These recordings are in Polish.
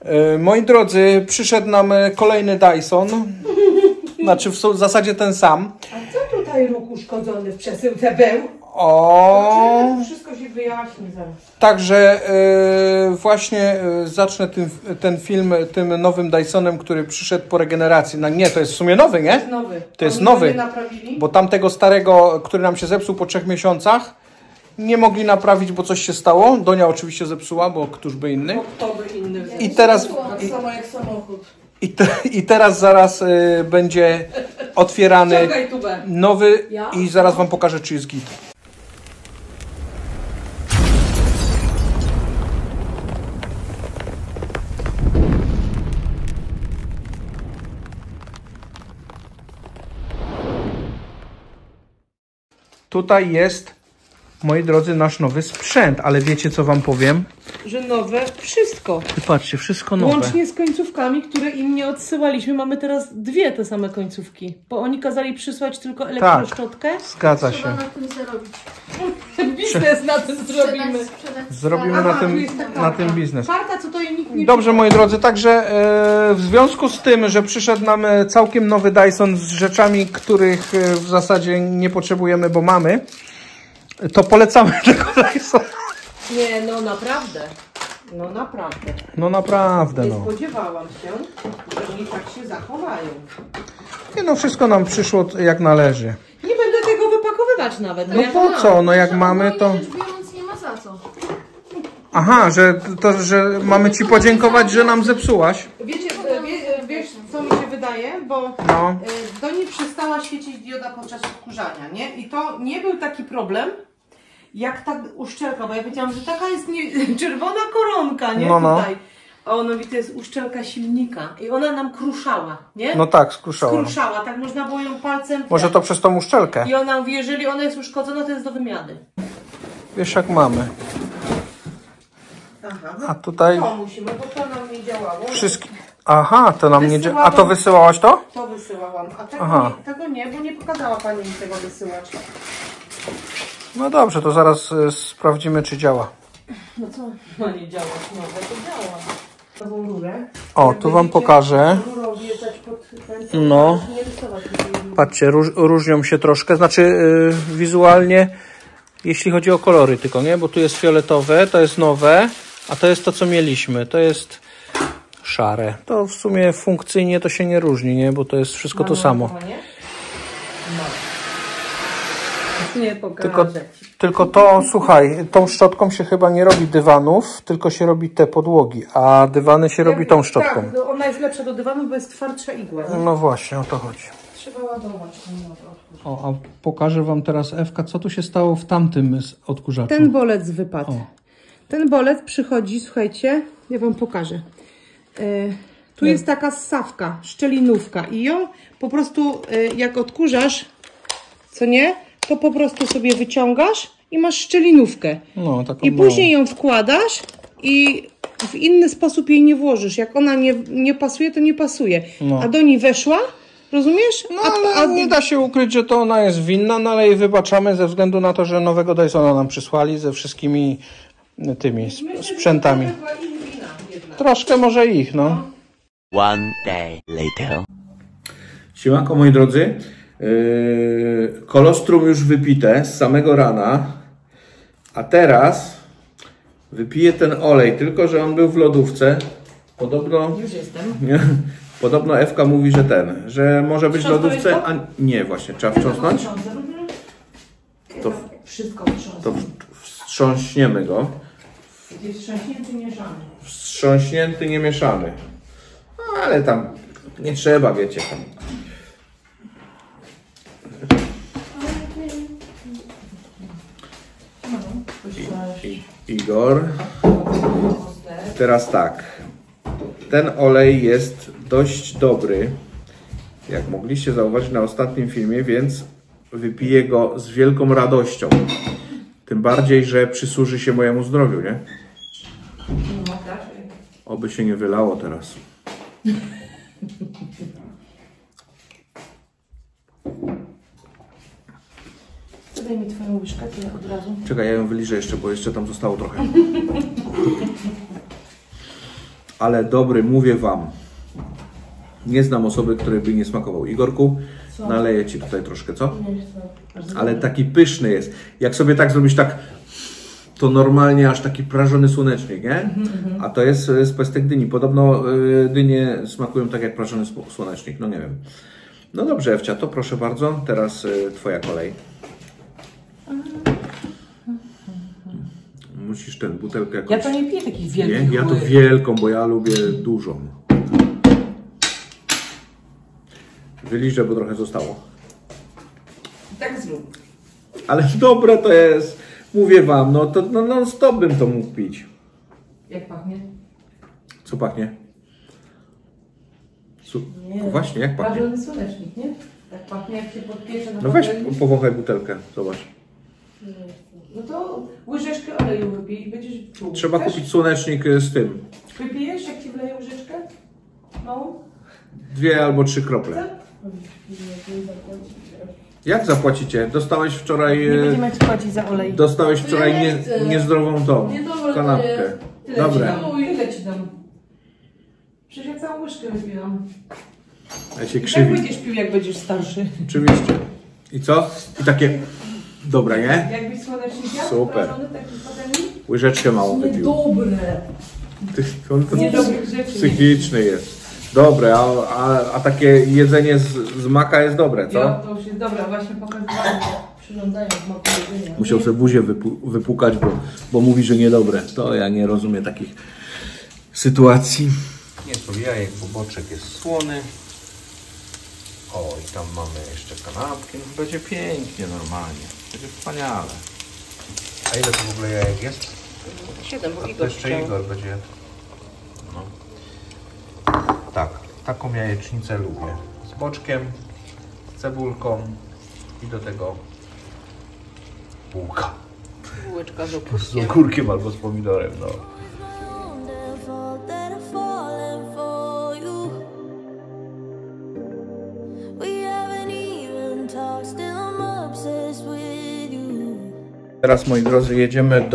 Moi drodzy, przyszedł nam kolejny Dyson. Znaczy w zasadzie ten sam. A co tutaj róg uszkodzony w przesyłce był? O. Wszystko się wyjaśni zaraz. Także właśnie zacznę ten film tym nowym Dysonem, który przyszedł po regeneracji. No nie, to jest w sumie nowy, nie? To jest nowy. To jest nowy, naprawili? bo tamtego starego, który nam się zepsuł po 3 miesiącach, nie mogli naprawić, bo coś się stało. Donia oczywiście zepsuła, bo któż by inny. Bo kto by inny wziął? I teraz... Tak samo jak samochód. I teraz zaraz będzie otwierany nowy i zaraz wam pokażę, czy jest git. Tutaj jest, moi drodzy, nasz nowy sprzęt, ale wiecie, co wam powiem? Że nowe wszystko. I patrzcie, wszystko nowe. Łącznie z końcówkami, które im nie odsyłaliśmy. Mamy teraz 2 te same końcówki. Bo oni kazali przysłać tylko elektroszczotkę. Tak, zgadza się. Trzeba na tym zarobić. Biznes na tym zrobimy. Zrobimy na tym biznes. Karta, co to jej nikt nie... Dobrze, moi drodzy, także w związku z tym, że przyszedł nam całkiem nowy Dyson z rzeczami, których w zasadzie nie potrzebujemy, bo mamy, to polecamy tego Dysona. Nie, no naprawdę. No naprawdę. No naprawdę, Nie no. spodziewałam się, że oni tak się zachowają. Nie no, wszystko nam przyszło jak należy. Nie będę tego wypakowywać nawet. No po co? No jak mamy to... Rzecz biorąc, nie ma za co. Aha, że mamy ci podziękować, że nam zepsułaś. Wiecie, wiesz, co mi się wydaje? Bo No. do niej przestała świecić dioda podczas odkurzania, nie? I to nie był taki problem, jak ta uszczelka, bo ja wiedziałam, że taka jest czerwona koronka, nie? No, no. Tutaj. A ona mówi, to jest uszczelka silnika. I ona nam kruszała, nie? No tak, skruszała. Skruszała, tak można było ją palcem... Może to przez tą uszczelkę. I ona mówi, jeżeli ona jest uszkodzona, to jest do wymiany. Wiesz jak mamy. Aha. A tutaj... To musimy, bo to nam nie działało. Wszystkie... Aha, to nam nie działa. A to wysyłałaś to? To wysyłałam, a tego nie, bo nie pokazała pani mi tego wysyłać. No dobrze, to zaraz sprawdzimy, czy działa. No co ma nie działać? Nowe to działa. Nową rurę. O, tu wam pokażę. Rurą wjeżdżać pod ten, No. nie rysować. Patrzcie, różnią się troszkę. Znaczy wizualnie, jeśli chodzi o kolory tylko, nie? Bo tu jest fioletowe, to jest nowe, a to jest to, co mieliśmy. To jest szare. To w sumie funkcyjnie to się nie różni, nie? Bo to jest wszystko to samo. Nie pokażę. Tylko to, słuchaj, tą szczotką się chyba nie robi dywanów, tylko się robi te podłogi, a dywany się robi tą szczotką. Tak, ona jest lepsza do dywanu, bo jest twardsza igła. Nie? No właśnie, o to chodzi. Trzeba ładować. O, a pokażę wam teraz, Ewka, co tu się stało w tamtym odkurzaczu. Ten bolec wypadł. O. Ten bolec przychodzi, słuchajcie, ja wam pokażę. Tu jest taka ssawka, szczelinówka i ją po prostu jak odkurzasz, co nie, to po prostu sobie wyciągasz i masz szczelinówkę. No, taką i później ją wkładasz i w inny sposób jej nie włożysz. Jak ona nie pasuje, to nie pasuje. No. A do niej weszła, rozumiesz? No, ale nie da się ukryć, że to ona jest winna, no ale jej wybaczamy ze względu na to, że nowego Dysona nam przysłali ze wszystkimi tymi sprzętami. Troszkę może ich, no. One day later. Siemanko, moi drodzy. Kolostrum już wypite z samego rana, a teraz wypiję ten olej, tylko że on był w lodówce. Podobno... Już jestem. Nie, podobno Ewka mówi, że może być w lodówce, a nie, właśnie, trzeba wstrząsnąć. Wszystko To wstrząśniemy go. jest wstrząśnięty, mieszany. Wstrząśnięty, nie mieszany. No, ale tam nie trzeba, wiecie. Tam. Igor. Teraz tak. Ten olej jest dość dobry, jak mogliście zauważyć na ostatnim filmie, więc wypiję go z wielką radością. Tym bardziej, że przysłuży się mojemu zdrowiu, nie? Oby się nie wylało teraz. Daj mi twoją łyżkę, to ja od razu. Czekaj, ja ją wyliżę jeszcze, bo jeszcze tam zostało trochę. ale dobry, mówię wam. Nie znam osoby, której by nie smakował. Igorku, naleję ci tutaj troszkę, co? Ale taki pyszny jest. Jak sobie tak zrobisz tak, to normalnie aż taki prażony słonecznik, nie? A to jest z pestek dyni. Podobno dynie smakują tak jak prażony słonecznik, no nie wiem. No dobrze, Ewcia, to proszę bardzo, teraz twoja kolej. Musisz tę butelkę jakoś... Ja to nie piję takich wielkich. Nie, ja to wielką, bo ja lubię dużą. Wyliżę, bo trochę zostało. Tak zrób. Ale dobre to jest. Mówię wam, no to non stop bym to mógł pić. Jak pachnie? Co pachnie? Właśnie, jak pachnie? Prażony słonecznik, nie? Tak pachnie, jak się podpiecze na No weź, patelni. powąchaj butelkę, zobacz. No to łyżeczkę oleju wypij i będziesz czuł. Trzeba Chcesz? kupić słonecznik z tym. Wypijesz, jak ci wleję łyżeczkę? Małą? 2 albo 3 krople. Jak zapłacicie? Dostałeś wczoraj... Nie będziemy ci płacić za olej. Dostałeś wczoraj niezdrową tą Niedobre to kanapkę. jest. Dobre. Ile ci dam? Przecież ja całą łyżkę wypiłam. Ja się I tak krzywi. będziesz pił, jak będziesz starszy. Oczywiście. I co? I takie... Dobre, nie? Jakbyś słonecznik jadł, Super. prażony taki patelni? Łyżeczkę małą wypił. Dobre. On to Niedobrych rzeczy. psychiczny jest. Dobre, a takie jedzenie z maka jest dobre, co? Ja, to już jest dobra, właśnie pokazywałam. Przyglądają smaku jedzenia. Musiał sobie buzię wypukać, bo mówi, że niedobre. To ja nie rozumiem takich sytuacji. Nie to jajek, bo boczek jest słony. O, i tam mamy jeszcze kanapki. No, będzie pięknie, normalnie. Będzie wspaniale. A ile to w ogóle jajek jest? 7, bo To Igor jeszcze chciał. Igor będzie. No. Tak, taką jajecznicę lubię. Z boczkiem, z cebulką i do tego bułka. Bułeczka z Z opuskiem. ogórkiem albo z pomidorem, no. That I've fallen for you. We haven't even talked, still I'm obsessed with you. Teraz, moi drodzy, jedziemy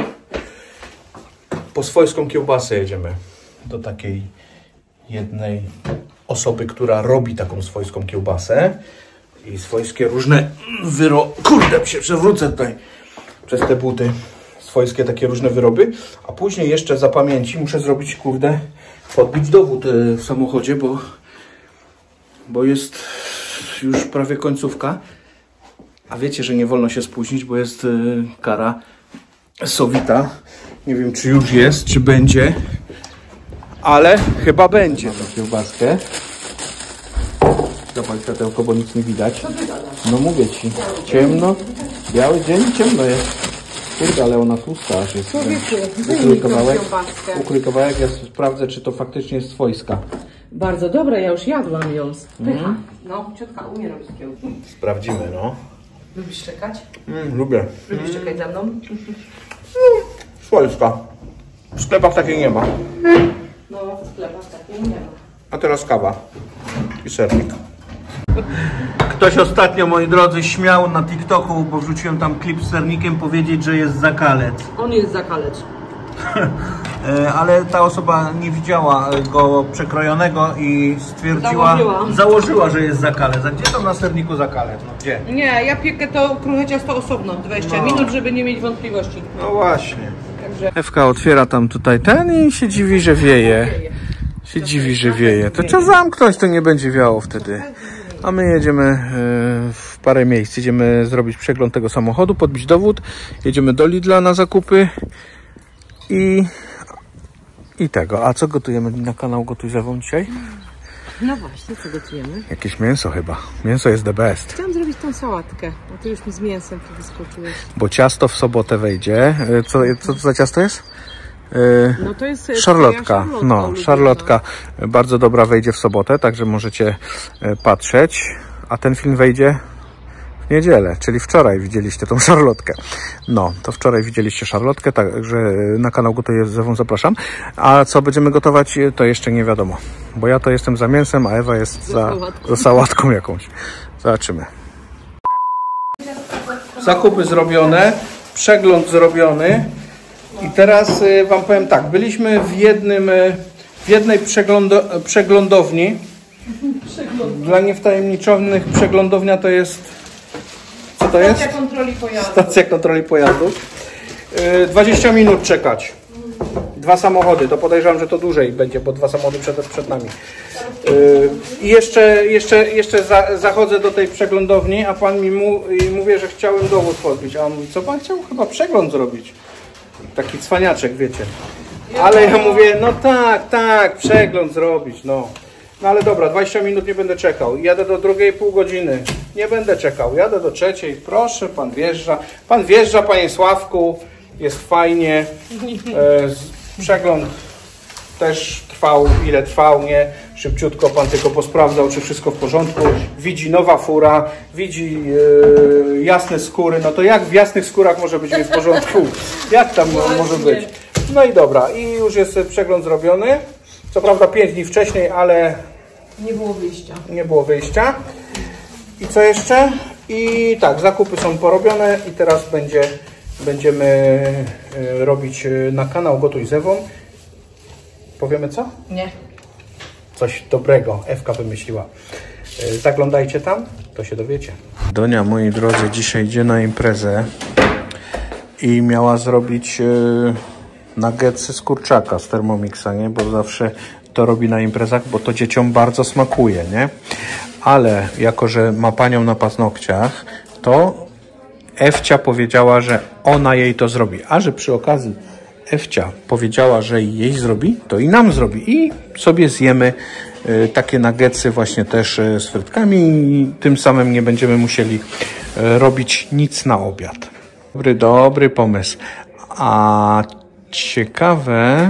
po swojską kiełbasę jedziemy. Do takiej jednej osoby, która robi taką swojską kiełbasę. I swojskie różne kurde, się przewrócę tutaj przez te buty. Swojskie takie różne wyroby. A później jeszcze za pamięci muszę zrobić, kurde, podbić dowód w samochodzie, bo jest już prawie końcówka. A wiecie, że nie wolno się spóźnić, bo jest kara sowita. Nie wiem, czy już jest, czy będzie, ale chyba będzie tą kiełbaskę. Zapal światełko, bo nic nie widać. No mówię ci, ciemno, biały dzień, ciemno jest. Kurde, ale ona tłusta aż jest. Ukryj kawałek, ja sprawdzę, czy to faktycznie jest swojska. Bardzo dobra, ja już jadłam ją. Pycha. No, ciotka umie robić kiełki. Sprawdzimy, no. Lubisz czekać? Lubię. Lubisz czekać za mną? Swojska. W sklepach takiej nie ma. No, w sklepach takiej nie ma. A teraz kawa i sernik. Ktoś ostatnio, moi drodzy, śmiał na TikToku, bo wrzuciłem tam klip z sernikiem, powiedzieć, że jest zakalec. On jest zakalec. Ale ta osoba nie widziała go przekrojonego i stwierdziła, założyła, że jest zakalec. A gdzie tam na serniku zakalec? No gdzie? Nie, ja piekę to kruche ciasto osobno, 20 minut, żeby nie mieć wątpliwości. No właśnie. Także... Ewka otwiera tam tutaj ten i się dziwi, że wieje. Się dziwi, że wieje. To trzeba zamknąć, to nie będzie wiało wtedy. A my jedziemy w parę miejsc. Jedziemy zrobić przegląd tego samochodu, podbić dowód. Jedziemy do Lidla na zakupy. I tego. A co gotujemy na kanał Gotuj ze mną dzisiaj? No właśnie, co gotujemy? Jakieś mięso chyba. Mięso jest the best. Chciałam zrobić tą sałatkę, bo ty już mi z mięsem tu wyskoczyłeś. Bo ciasto w sobotę wejdzie. Co to za ciasto jest? No to jest szarlotka. No, szarlotka bardzo dobra wejdzie w sobotę, także możecie patrzeć. A ten film wejdzie w niedzielę, czyli wczoraj widzieliście tą szarlotkę. No, to wczoraj widzieliście szarlotkę, także na kanał Gotuj ze mną zapraszam. A co będziemy gotować, to jeszcze nie wiadomo. Bo ja to jestem za mięsem, a Ewa jest za sałatką jakąś. Zobaczymy. Zakupy zrobione, przegląd zrobiony. I teraz wam powiem tak, byliśmy w jednym w jednej przeglądowni. Dla niewtajemniczonych przeglądownia to jest... Co to jest? Stacja kontroli pojazdów. Stacja kontroli pojazdów. 20 minut czekać. 2 samochody, to podejrzewam, że to dłużej będzie, bo 2 samochody przed nami. I jeszcze zachodzę do tej przeglądowni, a pan mi mówi, że chciałem dowód podbić. A on mówi, co pan chciał? Chyba przegląd zrobić. Taki cwaniaczek, wiecie. Ale ja mówię, no tak, przegląd zrobić, no. No ale dobra, 20 minut nie będę czekał. Jadę do drugiej pół godziny. Nie będę czekał. Jadę do trzeciej. Proszę, pan wjeżdża. Pan wjeżdża, panie Sławku. Jest fajnie. Przegląd też trwał, ile trwał, nie? Szybciutko pan tylko posprawdzał, czy wszystko w porządku. Widzi nowa fura, widzi jasne skóry. No to jak w jasnych skórach może być w porządku? Jak tam może być? No i dobra. I już jest przegląd zrobiony. Co prawda 5 dni wcześniej, ale Nie było wyjścia. nie było wyjścia. I co jeszcze? I tak, zakupy są porobione i teraz będziemy robić na kanał Gotuj z Ewą. Powiemy co? Nie. Coś dobrego Ewka wymyśliła. Zaglądajcie tam, to się dowiecie. Donia, moi drodzy, dzisiaj idzie na imprezę i miała zrobić nuggetsy z kurczaka z Thermomixa, nie? Bo zawsze to robi na imprezach, bo to dzieciom bardzo smakuje, nie? Ale jako, że ma panią na paznokciach, to Ewcia powiedziała, że ona jej to zrobi. A że przy okazji Ewcia powiedziała, że jej zrobi, to i nam zrobi. I sobie zjemy takie nuggetsy właśnie też z frytkami i tym samym nie będziemy musieli robić nic na obiad. Dobry pomysł. A ciekawe,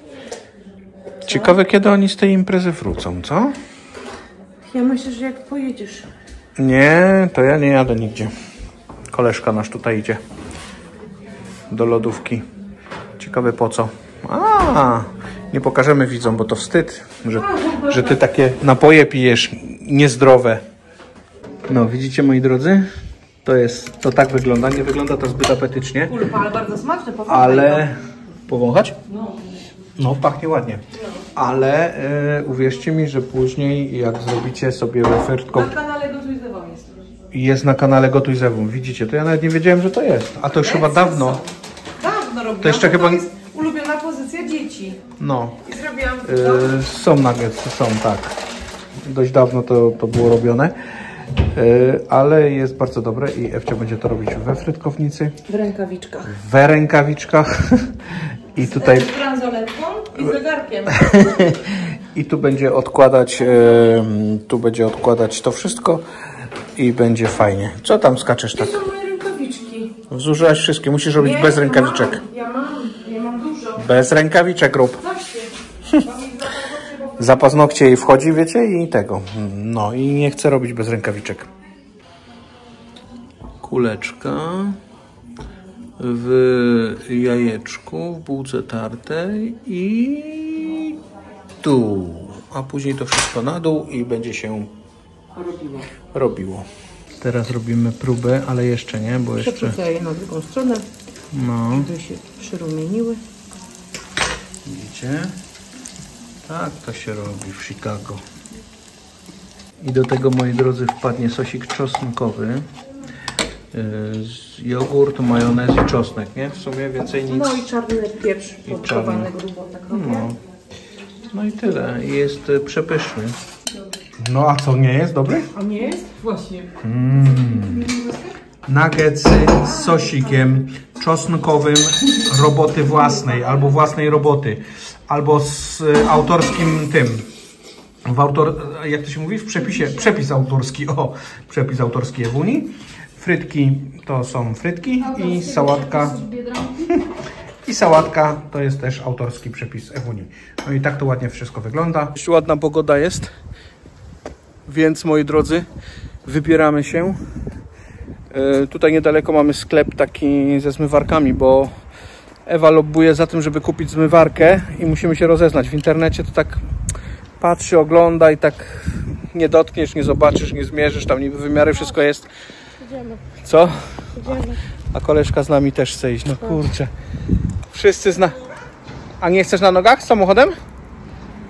kiedy oni z tej imprezy wrócą, co? Ja myślę, że jak pojedziesz. Nie, to ja nie jadę nigdzie. Koleżka nasz tutaj idzie do lodówki. Ciekawe po co. Nie pokażemy widzom, bo to wstyd, że ty takie napoje pijesz niezdrowe. No, widzicie, moi drodzy? To tak wygląda. Nie wygląda to zbyt apetycznie. Pulpa, ale bardzo smaczne. Powąchaj Ale... Powąchać? No, pachnie ładnie. Ale uwierzcie mi, że później jak zrobicie sobie wefertką... Na kanale Gotuj z Ewą jest. Jest na kanale Gotuj z Ewą. Widzicie, to ja nawet nie wiedziałem, że to jest. A to już chyba dawno. Dawno robiłam. To jeszcze chyba... To jest ulubiona pozycja dzieci. No. I zrobiłam... Są nuggetsy, są, tak. Dość dawno to było robione. Ale jest bardzo dobre i Ewcia będzie to robić we frytkownicy. W rękawiczkach. W rękawiczkach. I tutaj... Z bransoletką i z zegarkiem. I tu będzie odkładać to wszystko i będzie fajnie. Co tam skaczesz tak? To są moje rękawiczki. Zużyłaś wszystkie, musisz robić bez rękawiczek. Ja mam dużo. Bez rękawiczek rób. Za paznokcie jej wchodzi, wiecie, i tego. No i nie chcę robić bez rękawiczek. Kuleczka w jajeczku, w bułce tartej i tu. A później to wszystko na dół i będzie się robiło. Teraz robimy próbę, ale jeszcze nie, bo jeszcze... Przepytaję na drugą stronę, No. żeby się przyrumieniły. Widzicie? Tak to się robi w Chicago. I do tego, moi drodzy, wpadnie sosik czosnkowy. Jogurt, majonez i czosnek, nie? W sumie więcej nic. No i czarny pieprz podkowany grubo, tak robię. No i tyle. Jest przepyszny. No a co, nie jest dobry? A nie jest? Właśnie. Nuggetsy z sosikiem czosnkowym roboty własnej, albo własnej roboty, albo z autorskim tym. Jak to się mówi? W przepisie. Przepis autorski. O, przepis autorski Ewuni. Frytki to są frytki i sałatka. I sałatka to jest też autorski przepis Ewuni. No i tak to ładnie wszystko wygląda. Dość ładna pogoda jest, więc moi drodzy, wybieramy się. Tutaj niedaleko mamy sklep taki ze zmywarkami, bo Ewa lobbuje za tym, żeby kupić zmywarkę i musimy się rozeznać. W internecie to tak patrzy, ogląda i tak nie dotkniesz, nie zobaczysz, nie zmierzysz, tam niby wymiary, wszystko jest. Idziemy. Co? Idziemy. A koleżka z nami też chce iść, no kurczę. Wszyscy A nie chcesz na nogach z samochodem?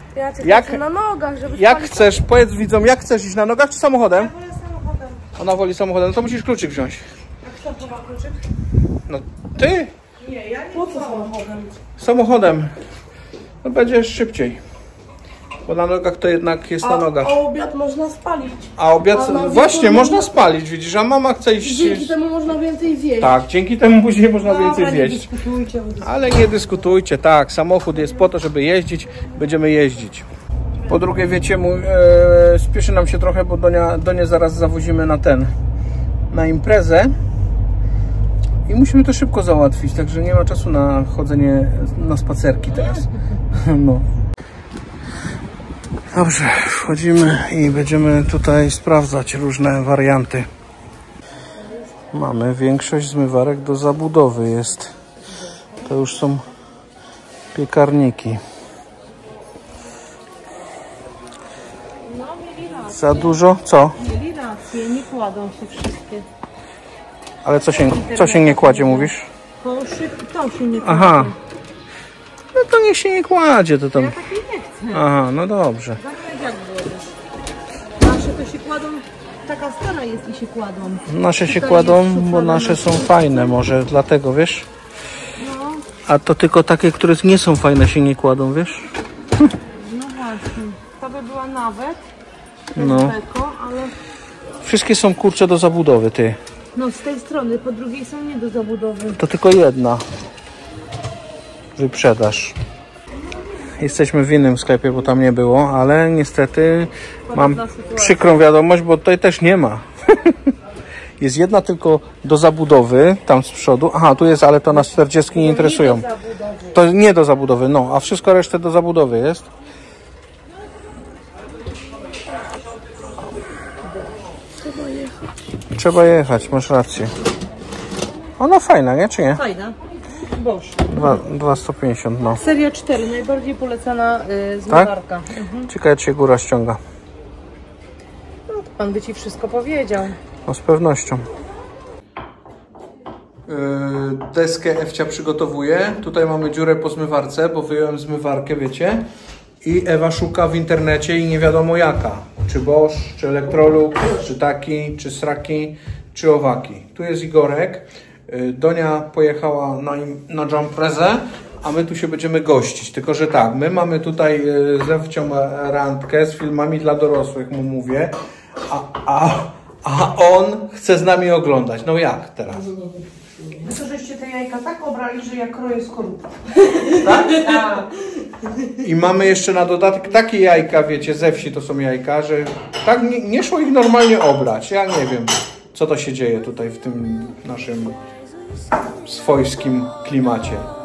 Jak, na nogach, żeby jak chcesz, powiedz widzom, jak chcesz iść na nogach czy samochodem? Ja wolę samochodem. Ona woli samochodem, no to musisz kluczyk wziąć. A kto ma kluczyk? No ty? Nie, ja nie. Po co samochodem? Samochodem. No będzie szybciej. Bo na nogach to jednak jest na nogach. A obiad można spalić. A obiad właśnie można spalić, widzisz, a mama chce iść. Dzięki temu można więcej zjeść. Tak, dzięki temu później można więcej nie zjeść. dyskutujcie. Ale nie dyskutujcie, tak, samochód jest po to, żeby jeździć, będziemy jeździć. Po drugie, wiecie, spieszy nam się trochę, bo Donię zaraz zawozimy na imprezę i musimy to szybko załatwić, także nie ma czasu na chodzenie na spacerki teraz. No. Dobrze, wchodzimy i będziemy tutaj sprawdzać różne warianty. Mamy większość zmywarek do zabudowy jest. To już są piekarniki. Za dużo? Co? Mieli rację, nie kładą się wszystkie. Ale co się nie kładzie, mówisz? To się nie kładzie. Aha. No to niech się nie kładzie, to tam. Ja takiej nie chcę. Aha, no dobrze. Jak było? Nasze to się kładą, taka stara jest i się kładą. Nasze się kładą, bo nasze są fajne, może dlatego, wiesz? No. A to tylko takie, które nie są fajne, się nie kładą, wiesz? No właśnie. To by była nawet. No. Beko, ale Wszystkie są kurcze do zabudowy, ty. no z tej strony, po drugiej są nie do zabudowy. To tylko jedna. Wyprzedaż. Jesteśmy w innym sklepie, bo tam nie było, ale niestety mam przykrą wiadomość, bo tutaj też nie ma. Jest jedna tylko do zabudowy, tam z przodu. Aha, tu jest, ale to nas 40 nie interesują. To nie do zabudowy, no, a wszystko resztę do zabudowy jest. Trzeba jechać, masz rację. Ona fajna, nie? Czy nie? Fajna. Bosch. 250, no. Seria 4, najbardziej polecana zmywarka. Tak? Ciekawe, czy się góra ściąga. No to pan by ci wszystko powiedział. No z pewnością. Deskę Ewcia przygotowuję. Tutaj mamy dziurę po zmywarce, bo wyjąłem zmywarkę, wiecie. I Ewa szuka w internecie i nie wiadomo jaka. Czy Bosch, czy Electrolux, czy taki, czy sraki, czy owaki. Tu jest Igorek. Donia pojechała na jumprezę, a my tu się będziemy gościć. Tylko że tak, my mamy tutaj z Ewcią randkę z filmami dla dorosłych, mu mówię. A on chce z nami oglądać. No jak teraz? Wy to żeście te jajka tak obrali, że jak kroję skorupę. Tak? I mamy jeszcze na dodatek takie jajka, wiecie, ze wsi to są jajka, że tak nie szło ich normalnie obrać. Ja nie wiem, co to się dzieje tutaj w tym naszym swojskim klimacie.